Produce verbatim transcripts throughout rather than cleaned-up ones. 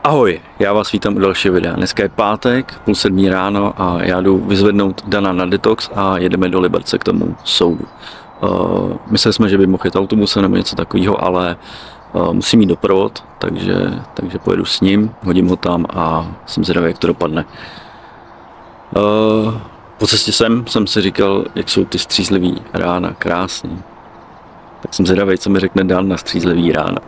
Ahoj, já vás vítám u dalšího videa. Dneska je pátek, půl sedmí ráno a já jdu vyzvednout Dana na detox a jedeme do Liberce k tomu soudu. Uh, mysleli jsme, že by mohl jít autobusem nebo něco takového, ale uh, musím jít doprovod, takže, takže pojedu s ním, hodím ho tam a jsem zvědavý, jak to dopadne. Uh, po cestě sem jsem si říkal, jak jsou ty střízlivý rána krásný. Tak jsem zvědavý, co mi řekne Dan na střízlivý rána.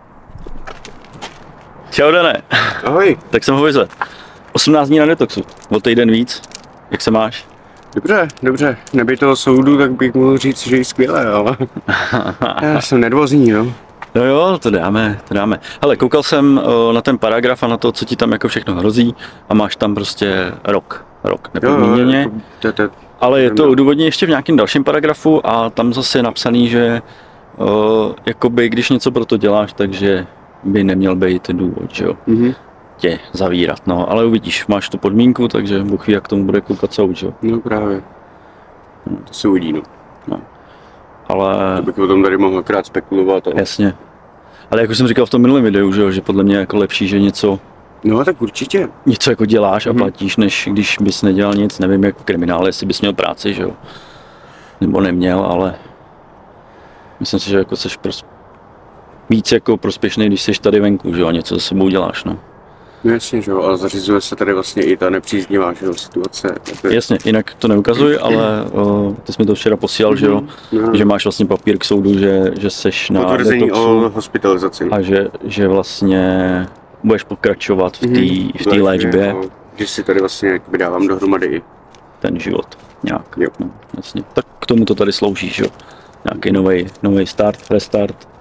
Čau Dané. Ahoj. Tak jsem ho vyzvedl. osmnáct dní na detoxu, o týden víc. Jak se máš? Dobře, dobře. Nebej toho soudu, tak bych mohl říct, že je skvělé, ale já jsem nervózní, no. No jo, to dáme, to dáme. Hele, koukal jsem o, na ten paragraf a na to, co ti tam jako všechno hrozí a máš tam prostě rok, rok, nepodmíněně. Ale je to odůvodněné ještě v nějakém dalším paragrafu a tam zase je napsaný, že o, jakoby, když něco pro to děláš, takže by neměl být důvod, že jo, mm-hmm. tě zavírat, no, ale uvidíš, máš tu podmínku, takže Bůh ví, jak tomu bude koukat soud, že jo. No právě, no, to se uvidí, no. no. Ale... To bych o tom tady mohl krát spekulovat, ale... Jasně, ale jak už jsem říkal v tom minulém videu, že jo, že podle mě je jako lepší, že něco... No tak určitě. Něco jako děláš a mm-hmm. platíš, než když bys nedělal nic, nevím, jak v kriminále, jestli bys měl práci, že jo, nebo neměl, ale... Myslím si, že jako seš prostě víc jako prospěšný, když jsi tady venku, že jo, něco za sebou děláš, no. No jasně, že jo, ale zařizuje se tady vlastně i ta nepříznivá, že jo, situace. Jako... Jasně, jinak to neukazuj, ale o, ty jsi mi to včera posílal, mm-hmm. že jo, no. Že máš vlastně papír k soudu, že, že seš na potvrzení detoxu o hospitalizaci. A že, že vlastně budeš pokračovat v té mm-hmm. léčbě. No, když si tady vlastně dávám dohromady ten život nějak, jo. No, jasně. Tak k tomu to tady slouží, že jo, nějaký nový, nový start, restart.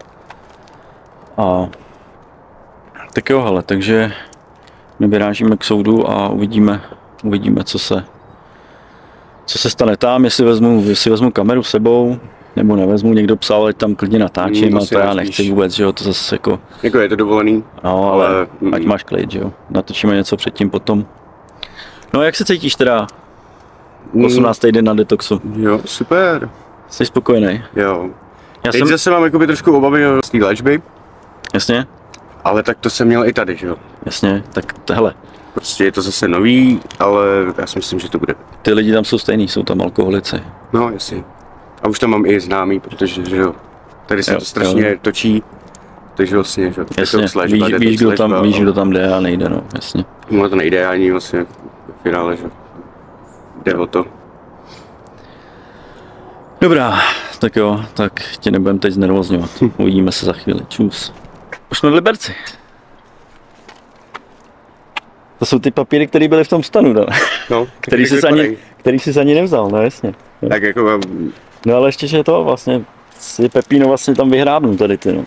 A tak jo, hele, takže my vyrážíme k soudu a uvidíme, uvidíme, co se, co se stane tam, jestli vezmu, jestli vezmu kameru s sebou, nebo nevezmu, někdo psal, ať tam klidně natáčím, mm, a to já nechci vůbec, že jo, to zase jako... Jako je to dovolený. No, ale, ale ať máš klid, že jo, natočíme něco předtím potom. No, jak se cítíš teda? osmnáctý den na detoxu. Jo, super. Jsi spokojený? Jo. Já Teď jsem... zase mám jakoby trošku obavy z té léčby. Jasně? Ale tak to jsem měl i tady, že jo? Jasně, tak hele. Prostě je to zase nový, ale já si myslím, že to bude. Ty lidi tam jsou stejný, jsou tam alkoholici. No, jasně. A už tam mám i známý, protože, že jo, tady se jo, to strašně jo. točí. Takže vlastně, že jo, jasně, víš, víš, kdo tam, víš, kdo tam jde a nejde, no, jasně. No to nejde ani vlastně v finále, že jde o to. Dobrá, tak jo, tak tě nebudem teď znervozňovat. Uvidíme se za chvíli. Čus. Už jsme v Liberci. To jsou ty papíry, které byly v tom stanu, no, no který, jsi ani, který jsi ani nevzal, no jasně. No. Tak jako... No ale ještě, že to vlastně, si Pepíno vlastně tam vyhrábnu tady ty, no.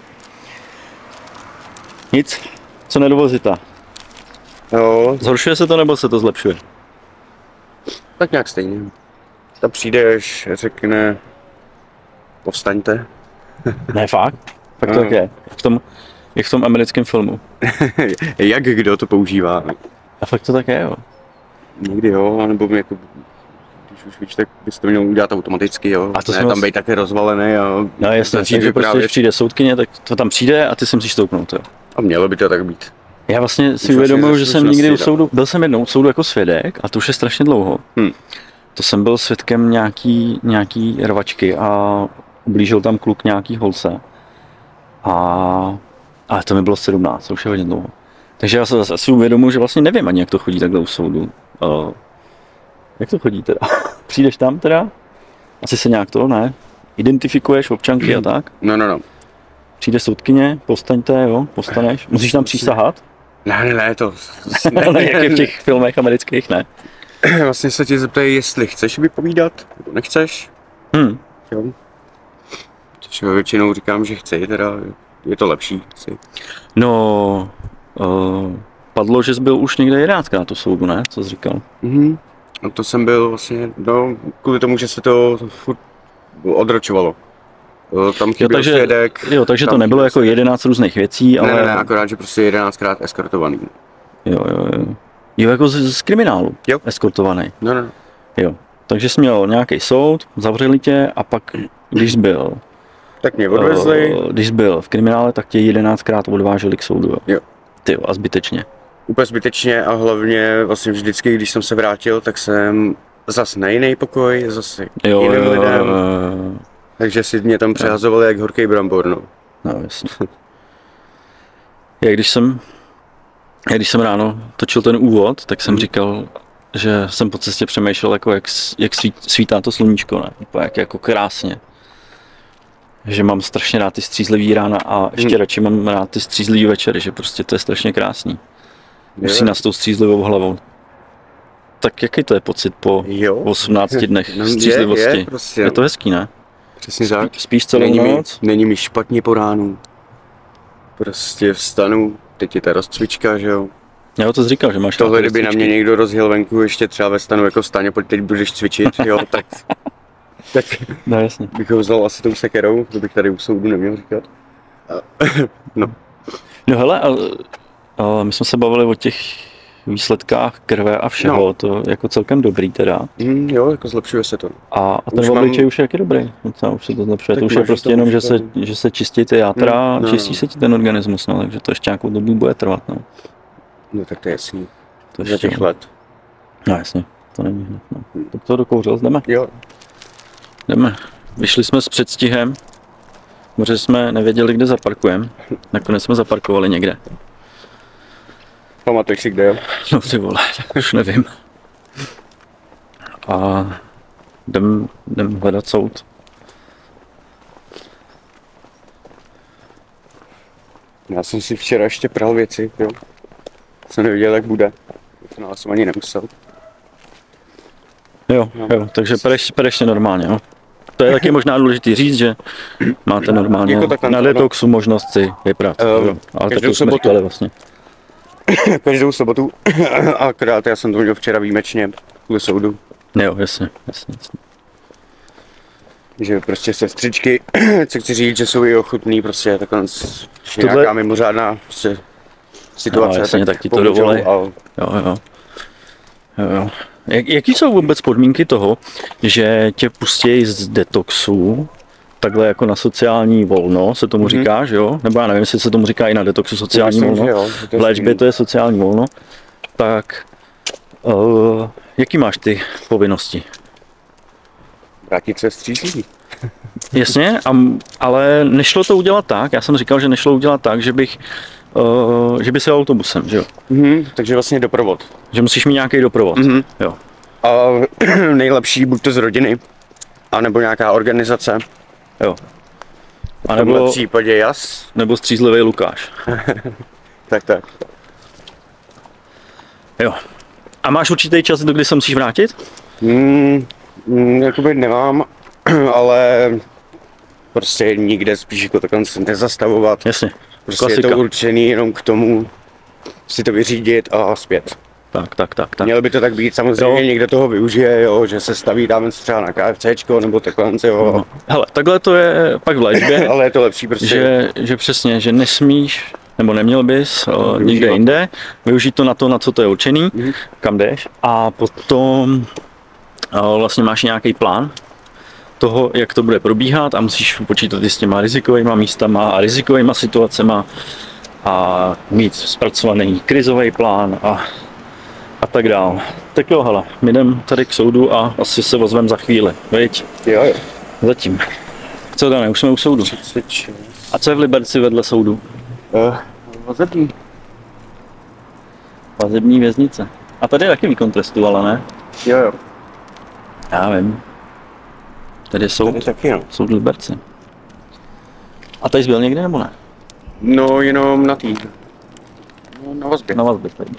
Nic, co nedovozita. Jo. Zhoršuje se to, nebo se to zlepšuje? Tak nějak stejně. Ta přijde, až řekne, povstaňte. Ne, fakt? Fakt to tak je. V tom, jak v tom americkém filmu. Jak kdo to používá. A fakt to tak je, jo. Někdy jo, nebo mi jako, když už víš, tak bys to měl udělat automaticky, jo. A to ne, tam vás... být také rozvalený a... No jasně, takže prostě, když přijde soudkyně, tak to tam přijde a ty si musíš stoupnout, jo. A mělo by to tak být. Já vlastně si uvědomuji, že jsem nikdy u soudu, byl jsem jednou u soudu jako svědek a to už je strašně dlouho. Hmm. To jsem byl svědkem nějaký, nějaký rvačky a ublížil tam kluk nějaký holce. A, ale to mi bylo sedmnáct, to už je hodně dlouho. Takže já se zase asi uvědomuji, že vlastně nevím ani, jak to chodí takhle u soudu. Uh, jak to chodí teda? Přijdeš tam teda? Asi se nějak to, ne? Identifikuješ občanky a tak? No, no, no. Přijde soudkyně, postaňte, jo, postaneš. Musíš tam přísahat? Ne, ne, ne, to... Ne, jak je v těch filmech amerických, ne? Vlastně se tě zeptají, jestli chceš vypovídat, nebo nechceš. Hmm. Jo. Což většinou říkám, že chci, teda je to lepší. Chci. No, uh, padlo, že jsi byl už někde jedenáctkrát na to soudu, ne? Co jsi říkal? Mhm. No to jsem byl vlastně, no, kvůli tomu, že se to furt odročovalo. Tam chyběl jo, takže, svědek. Jo, takže to nebylo jako jedenáct různých věcí, ale... Ne, ne, ne, akorát, že prostě jedenáctkrát eskortovaný. Jo, jo, jo. Jo, jako z, z kriminálu, jo. Eskortovaný. No, no, no. Jo, takže jsi měl nějaký soud, zavřeli tě a pak, když jsi byl... Tak mě odvezli. Uh, když jsi byl v kriminále, tak tě jedenáctkrát odváželi k soudu, jo. Jo. Ty jo, a zbytečně. úplně zbytečně a hlavně vlastně vždycky, když jsem se vrátil, tak jsem zase na jiný pokoj, zase jo, jiným jo, lidem. Jo, jo. Takže si mě tam přehazovali jak horký brambor, no. No, jasně. Já když jsem, já když jsem ráno točil ten úvod, tak jsem hmm. říkal, že jsem po cestě přemýšlel, jako jak, jak svít, svítá to sluníčko, ne? Jak, jako krásně. Že mám strašně rád ty střízlivý rána a ještě hmm. radši mám rád ty střízlivý večery, že prostě to je strašně krásný. Usíná s tou střízlivou hlavou. Tak jaký to je pocit po jo. osmnácti dnech no, střízlivosti? Je, je, prostě. Je to hezký, ne? Přesně tak. Spí, spíš celou není noc? Mi, není mi špatně po ránu. Prostě vstanu, teď je ta rozcvička, že jo. Já to jsi říkal, že máš tohle, kdyby na mě někdo rozjel venku, ještě třeba ve stanu jako vstaň, pojď teď budeš cvičit, jo, tak, tak no, jasně. bych ho vzal asi tou sekerou, to bych tady u soudu neměl říkat. No. No hele, a, a my jsme se bavili o těch výsledkách krve a všeho, no. To jako celkem dobrý teda. Mm, jo, jako zlepšuje se to. A, a ten obličej mám... už je jaký dobrý, docela už se to zlepšuje, to už je prostě jenom, že se, že se čistí ty játra, mm, no, čistí no. se ti ten organismus, no, takže to ještě nějakou dobu bude trvat, no. No tak to je jasný, to za těch let. No jasně, to není hned, no. Hmm. Tak to dokouřil, jdeme? Jo. Jdeme, vyšli jsme s předstihem, protože jsme nevěděli, kde zaparkujeme, nakonec jsme zaparkovali někde. Pamatuješ si kde, jo? No ty vole, už nevím. A jdem, jdem hledat soud. Já jsem si včera ještě pral věci, jo. Jsem nevěděl, jak bude. No, jsem ani nemusel. Jo, no. jo, takže pereš, pereš normálně, jo. To je taky možná důležitý říct, že máte normálně jako na detoxu možnost si vyprat. Um, jo. Ale tak to jsme říkali vlastně. Každou sobotu, akorát já jsem to měl včera výjimečně kvůli soudu. Jo, jasně, jasně, jasně. Že prostě sestřičky, co chci říct, že jsou i ochutný, prostě takhle Tohle... nějaká mimořádná prostě situace. No, jasně, tak, tak ti to dovolí. A... Jo, jo. jo, jo. Jak, jaký jsou vůbec podmínky toho, že tě pustí z detoxu, takhle jako na sociální volno, se tomu mm-hmm. říká, že jo? Nebo já nevím, jestli se tomu říká i na detoxu sociální myslím, volno. Jo, v léčbě to je sociální volno. Tak, uh, jaký máš ty povinnosti? Vrátit se střízlivý. Jasně, a, ale nešlo to udělat tak, já jsem říkal, že nešlo udělat tak, že bych, uh, že by se autobusem, že jo? Mm-hmm, takže vlastně doprovod. Že musíš mít nějaký doprovod, mm-hmm. jo. A nejlepší buď to z rodiny, anebo nějaká organizace. Jo. A nebo v tomhle případě jas. Nebo střízlivý Lukáš. tak, tak. Jo. A máš určitý čas, do kdy se musíš vrátit? Mm, mm, jakoby nemám, ale prostě nikde spíš jako takhle nezastavovat. Jasně. Prostě klasika. Je to určený jenom k tomu si to vyřídit a zpět. Tak, tak, tak, tak. Mělo by to tak být, samozřejmě jo. Někdo toho využije, jo, že se staví tam třeba na KFCčko nebo takhle, jo. No. Hele, takhle to je pak v léčbě. Ale je to lepší prostě. Že, že přesně, že nesmíš, nebo neměl bys o, nikde jinde, využít to na to, na co to je určený, mm-hmm. kam jdeš, a potom o, vlastně máš nějaký plán toho, jak to bude probíhat a musíš počítat i s těma rizikovými místama a rizikovými situacema a mít zpracovaný krizový plán a a tak dál. Tak jo, hele, my jdem tady k soudu a asi se ozvem za chvíli, viď? Jo, jo. Zatím. Co Dané, už jsme u soudu. třicet šest. A co je v Liberci vedle soudu? Uh, vazební. Vazební věznice. A tady je taky výkon trestu, ale ne? Jo, jo. Já vím. Tady je soud. Tady taky, no. Soud v Liberci. A tady jsi byl někdy, nebo ne? No, jenom na tý. No, na vazbě. Na vazbě tady.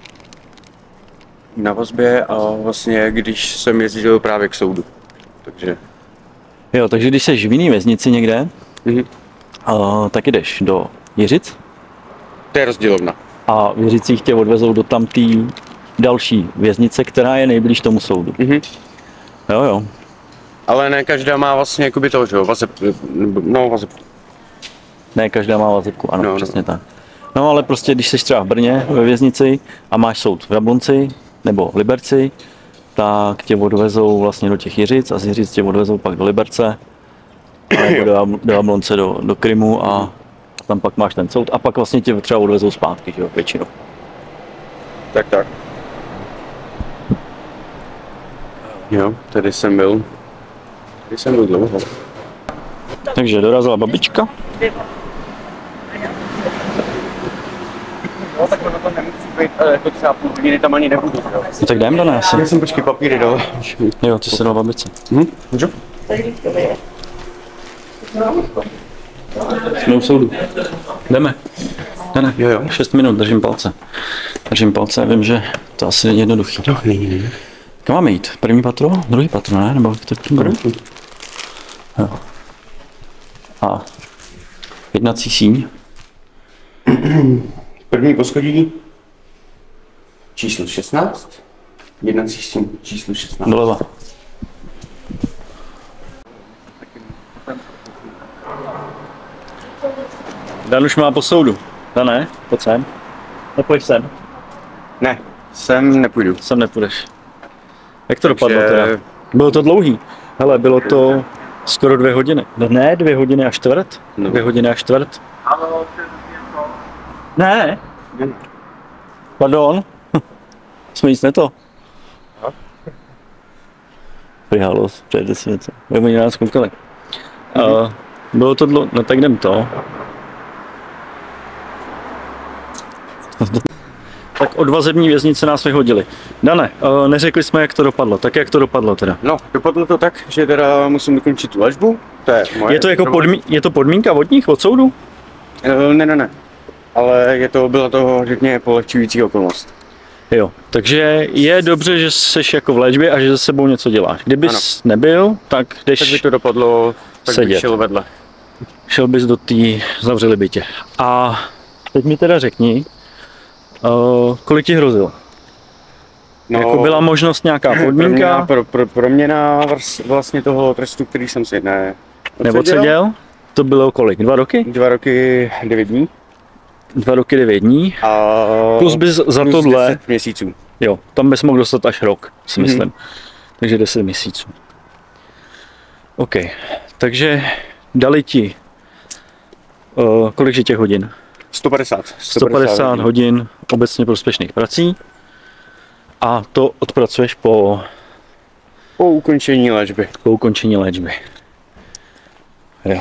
Na vazbě a vlastně když jsem jezdil právě k soudu, takže... Jo, takže když jsi v jiný věznici někde, mm-hmm. uh, tak jdeš do Jiřic. To je rozdílovna. A v Jiřicích tě odvezou do tamtý další věznice, která je nejblíž tomu soudu. Mm-hmm. Jo, jo. Ale ne každá má vlastně jakoby to, že jo, vazeb, no vazebku. Ne každá má vazebku, ano, no, přesně no. tak. No ale prostě, když jsi třeba v Brně ve věznici a máš soud v Jablonci nebo v Liberci, tak tě odvezou vlastně do těch Jiřic a z Jiřic tě odvezou pak do Liberce nebo do, do Jablonce, do, do Krymu a tam pak máš ten soud a pak vlastně tě třeba odvezou zpátky, že jo, většinou. Tak, tak. Jo, tady jsem byl. Tady jsem byl dlouho. Takže dorazila babička. No, tak ono to nemusí být, ale jako třeba půl hodiny tam ani nebudu, jo. No tak jdem do nás. Já jsem počkej papíry dal. Jo, ty jsi dal babice. Hm, můžu? Jsme u soudu. Jdeme. Ne, ne, Jo, jo. šest minut, držím palce. Držím palce, vím, že to asi není jednoduchý. No, není, není. Kam máme jít? První patro? Druhý patro, ne? Nebo jak to k tomu? Jo. A jednací síň. První poschodí. Číslo šestnáct. Jednací síň číslo šestnáct. Doleva. Dan už má po soudu. Dan ne? Pojď sem. Nepojď sem. Ne, sem nepůjdu. Sem nepůjdeš. Jak to dopadlo Takže- teda? Bylo to dlouhý. Hele, bylo to skoro dvě hodiny. Ne, dvě hodiny a čtvrt. No. Dvě hodiny a čtvrt. Ne. Pardon. Jsme nic neto. Vyhalo, přejde si něco. Oni nás koukali. Uh, bylo to dlouho, no tak jdem to. Tak od vazební věznice nás vyhodili. Dane, uh, neřekli jsme, jak to dopadlo. Tak jak to dopadlo teda? No, dopadlo to tak, že teda musím dokončit tu léčbu. To je moje. Je to jako podmí- je to podmínka od nich, od soudu? Eh, Ne, ne, ne. Ale je to, byla to, řekněme, polehčující okolnost. Jo, takže je dobře, že jsi jako v léčbě a že za sebou něco děláš. Kdybys ano. nebyl, tak jdeš, Tak by to dopadlo, tak sedět. bych šel vedle. šel bys do té, zavřeli by tě. A teď mi teda řekni, uh, kolik ti hrozilo? No, Jako byla možnost nějaká proměna, podmínka, pro, pro, proměna vrs- vlastně toho trestu, který jsem si ne... nebo seděl? To bylo kolik? Dva roky? Dva roky, devět dní. Dva roky, devět dní. A Plus bys za plus tohle, deset měsíců. jo, tam bys mohl dostat až rok, si Mhm. myslím. Takže deset měsíců. OK, takže dali ti, uh, kolik je těch hodin? sto padesát. sto padesát hodin obecně prospěšných prací a to odpracuješ po, Po ukončení léčby. po ukončení léčby. Jo.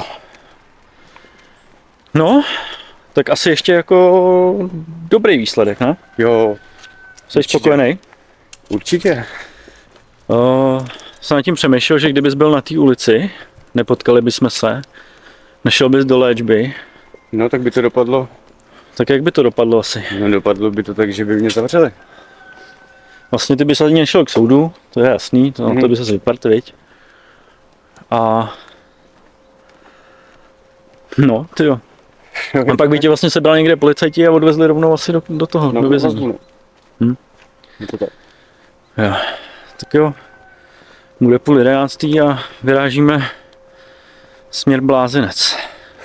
No, tak asi ještě jako dobrý výsledek, ne? Jo, Jsi Určitě. spokojený? určitě. Uh, jsem nad tím přemýšlel, že kdybys byl na té ulici, nepotkali bychom se, nešel bys do léčby, No, tak by to dopadlo. tak jak by to dopadlo asi? No, dopadlo by to tak, že by mě zavřeli. Vlastně ty bys ani nešel k soudu, to je jasný, to, mm-hmm. to by se vypart, viď? A no, ty jo. A pak by tě vlastně sebral někde policajti a odvezli rovnou asi do, do toho, No, do vězení. no. Hm? Je to tak. Jo. Tak jo, bude půl jedenáctý a vyrážíme směr Blázinec.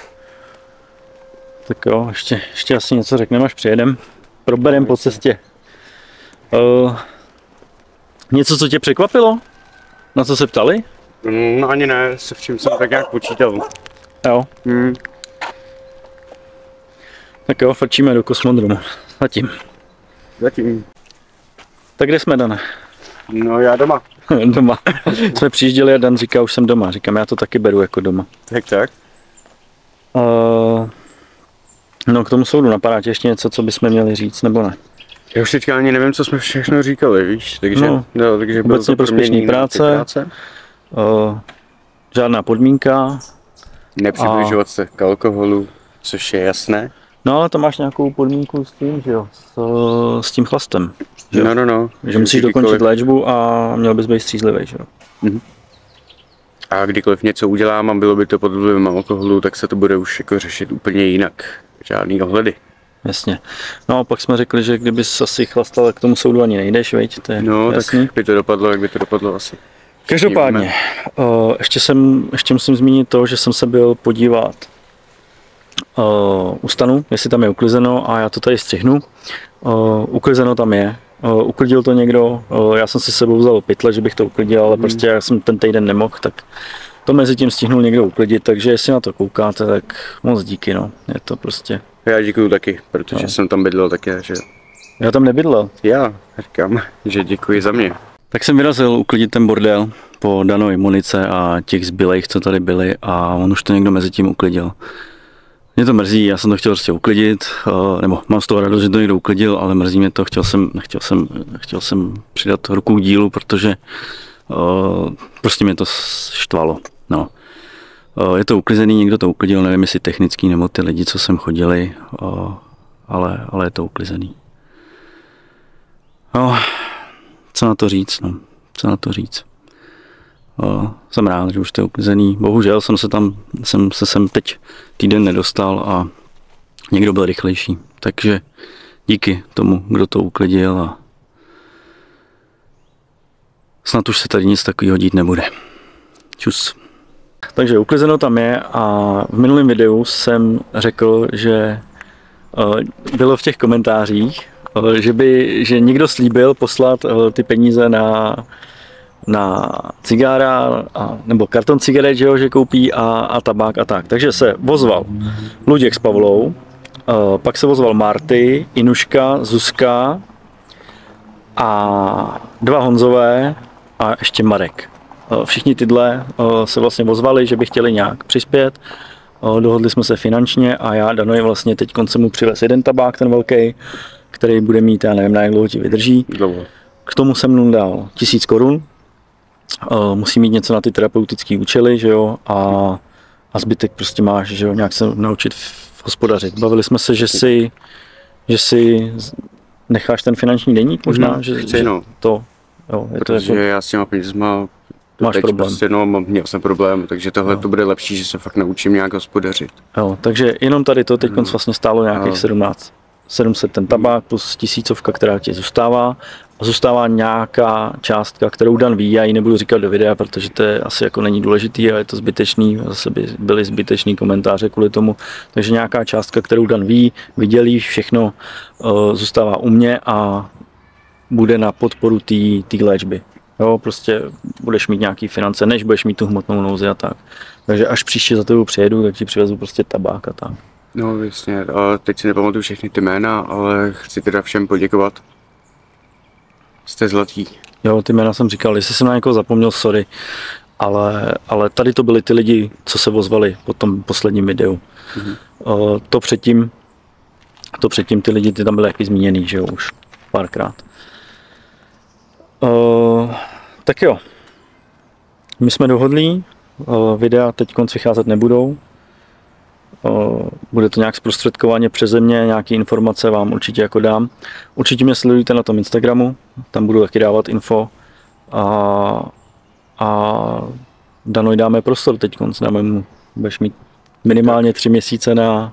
Tak jo, ještě, ještě asi něco řekneme, až přijedem. Proberem po cestě. Uh, něco, co tě překvapilo? Na co se ptali? No ani ne, se v čím jsem tak nějak počítal. Jo. Hmm. Tak jo, frčíme do kosmodromu. Zatím. Zatím. Tak kde jsme, Dane? No já doma. Doma. Jsme přijížděli a Dan říká, už jsem doma. Říkám, já to taky beru jako doma. Tak tak. Uh, no k tomu soudu napadá tě ještě něco, co bychom měli říct, nebo ne? Já už teďka ani nevím, co jsme všechno říkali, víš, takže, No, no, takže bylo obecně to prospěšný proměnný na ty práce. Uh, žádná podmínka. Nepřibližovat se k alkoholu, což je jasné. No ale tam máš nějakou podmínku s tím, že jo? S, s tím chlastem. Že, No, no, no. že musíš dokončit léčbu a měl bys být střízlivý, že jo? Mhm. A kdykoliv něco udělám a bylo by to pod vlivem alkoholu, tak se to bude už jako řešit úplně jinak. Žádný ohledy. Jasně. No a pak jsme řekli, že kdybys asi chlastal, k tomu soudu ani nejdeš, veď? To je No, jasný. tak by to dopadlo, jak by to dopadlo asi. Každopádně, uh, ještě, jsem, ještě musím zmínit to, že jsem se byl podívat uh, u stanu, jestli tam je uklizeno a já to tady střihnu. Uh, uklizeno tam je, uh, uklidil to někdo, uh, já jsem si s sebou vzal pytle, že bych to uklidil, ale hmm. prostě já jsem ten týden nemohl, tak to mezi tím stihnul někdo uklidit, takže jestli na to koukáte, tak moc díky, no, je to prostě. Já děkuju taky, protože No. jsem tam bydlel také, že Já tam nebydlel. Já říkám, že děkuji za mě. Tak jsem vyrazil uklidit ten bordel po Danovi munice a těch zbylejch, co tady byli, a on už to někdo mezi tím uklidil. Mě to mrzí, já jsem to chtěl prostě uklidit, nebo mám z toho radost, že to někdo uklidil, ale mrzí mě to, chtěl jsem, chtěl jsem, chtěl jsem přidat ruku k dílu, protože uh, prostě mě to štvalo. No. Uh, je to uklizený, někdo to uklidil, nevím jestli technický nebo ty lidi, co sem chodili, uh, ale, ale je to uklizený. No, co na to říct, no, co na to říct. Uh, jsem rád, že už to je uklizený. Bohužel jsem se tam, jsem se sem teď týden nedostal a někdo byl rychlejší. Takže díky tomu, kdo to uklidil, a snad už se tady nic takového dít nebude. Čus. Takže uklizeno tam je a v minulém videu jsem řekl, že uh, bylo v těch komentářích, uh, že by, že někdo slíbil poslat uh, ty peníze na na cigára, a, nebo karton cigaret, že, jo, že koupí, a, a tabák a tak. Takže se ozval Luděk s Pavlou, uh, pak se ozval Marty, Inuška, Zuzka a dva Honzové a ještě Marek. Uh, všichni tyhle uh, se vlastně ozvali, že by chtěli nějak přispět. Uh, dohodli jsme se finančně a já Danovi vlastně teď konce mu přivez jeden tabák, ten velký, který bude mít, já nevím, na jak dlouho ti vydrží. Dlouho. K tomu jsem mu dal tisíc korun. Uh, musí mít něco na ty terapeutické účely, že jo, a, a zbytek prostě máš, že jo, nějak se naučit hospodařit. Bavili jsme se, že si, že si necháš ten finanční deník možná, mm, že, chci, že no. to, jo, je protože to jako, já s těma penězma máš teď problém. Prostě, no, měl jsem problém, takže tohle to bude lepší, že se fakt naučím nějak hospodařit. Jo, takže jenom tady to teď no. vlastně stálo nějakých no. sedmnáct sedm set ten tabák plus tisícovka, která ti zůstává. A zůstává nějaká částka, kterou Dan ví, já ji nebudu říkat do videa, protože to je asi jako není důležitý a je to zbytečný, zase by byly zbytečný komentáře kvůli tomu. Takže nějaká částka, kterou Dan ví, vidělí, všechno uh, zůstává u mě a bude na podporu té léčby. Jo, prostě budeš mít nějaký finance, než budeš mít tu hmotnou nouzi a tak. Takže až příště za tebou přijedu, tak ti přivezu prostě tabák a tak. No jasně, a teď si nepamatuju všechny ty jména, ale chci teda všem poděkovat. Jste zlatý. Jo, ty jména jsem říkal, jestli jsem na někoho zapomněl, sorry, ale, ale tady to byli ty lidi, co se ozvali po tom posledním videu. Mm-hmm. Uh, to předtím, to předtím ty lidi, ty tam byly jaký zmíněný, že jo, už párkrát. Uh, tak jo, my jsme dohodlí, uh, videa teď konc vycházet nebudou. Uh, bude to nějak zprostředkovaně přeze mě, nějaké informace vám určitě jako dám. Určitě mě sledujte na tom Instagramu, tam budu taky dávat info. A, a Danoj dáme prostor teď konc, dáme mu, budeš mít minimálně tři měsíce na,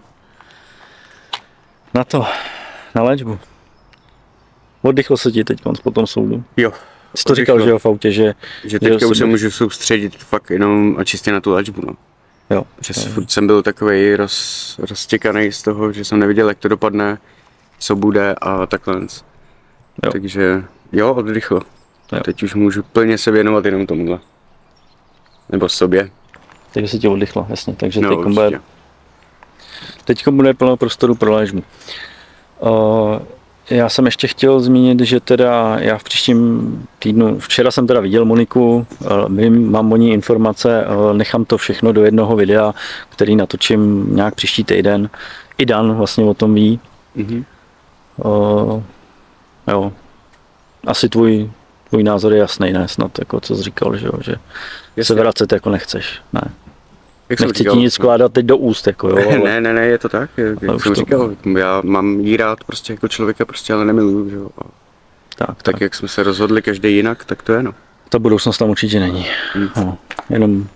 na to, na léčbu. Oddychl se ti teď konc po tom soudu. Jo. Jsi to říkal, že jo, v autě, že... Že teďka že už se můžu soustředit fakt jenom a čistě na tu léčbu, no. Jo. Přes furt jsem byl takovej roz, roztěkaný z toho, že jsem neviděl, jak to dopadne, co bude a takhle. Jo. Takže jo, oddychlo. Jo. Teď už můžu plně se věnovat jenom tomuhle. Nebo sobě. Takže se ti oddychlo, jasně. Takže no, teď bude, teď bude plno prostoru pro léčbu. Uh, Já jsem ještě chtěl zmínit, že teda já v příštím týdnu, včera jsem teda viděl Moniku, vím, mám o ní informace, nechám to všechno do jednoho videa, který natočím nějak příští týden. I Dan vlastně o tom ví. Mm-hmm. Uh, jo. Asi tvůj, tvůj názor je jasný, ne? Snad jako co jsi říkal, že, jo? Že se vracet jako nechceš, ne? Jak Nechci říkal, ti nic skládat teď do úst, jako jo. Ale... Ne, ne, ne, je to tak, jak jsem to... říkal, já mám jí rád prostě jako člověka, prostě ale nemiluju, že jo. Tak, tak, tak, jak jsme se rozhodli každý jinak, tak to je, no. Ta budoucnost tam určitě není, hmm. no, jenom...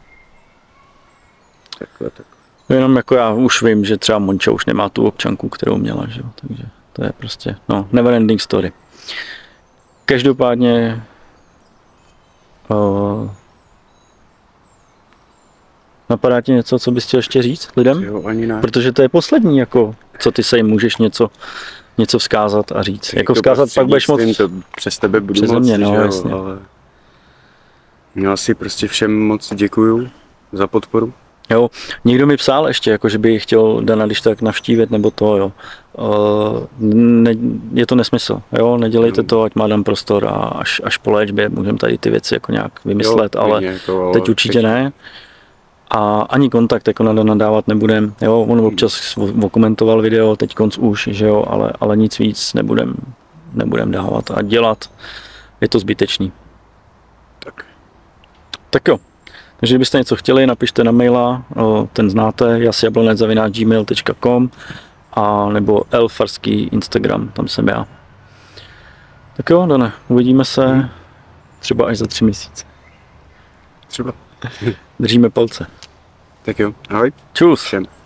Takhle, tak. Jenom jako já už vím, že třeba Monča už nemá tu občanku, kterou měla, že jo, takže to je prostě, no, never ending story. Každopádně... Uh... Napadá ti něco, co bys chtěl ještě říct lidem? Jo, ani ne. Protože to je poslední, jako, co ty se jim můžeš něco, něco vzkázat a říct. Tak jako vzkázat pak budeš moc... To přes tebe budu přes moc, mě, no, že jasně. jo, ale... Já asi prostě všem moc děkuju za podporu. Jo, někdo mi psal ještě, jako, že by chtěl Dana když tak navštívit, nebo to, jo. uh, ne, je to nesmysl, jo, nedělejte to, ať má dám prostor a až, až po léčbě můžeme tady ty věci jako nějak vymyslet, jo, ale jako, teď určitě teď... ne. A ani kontakt jako nadávat nebudem, jo, on občas okomentoval video, teď konc už, že jo, ale, ale nic víc nebudem, nebudem dávat a dělat, je to zbytečný. Tak. Tak jo, takže kdybyste něco chtěli, napište na maila, o, ten znáte, jasjablonec zavináč gmail tečka com a nebo elfarský Instagram, tam jsem já. Tak jo, Dane, uvidíme se hmm. třeba až za tři měsíce. Třeba. Držíme palce. Tak jo, ahoj. Čus. Všem.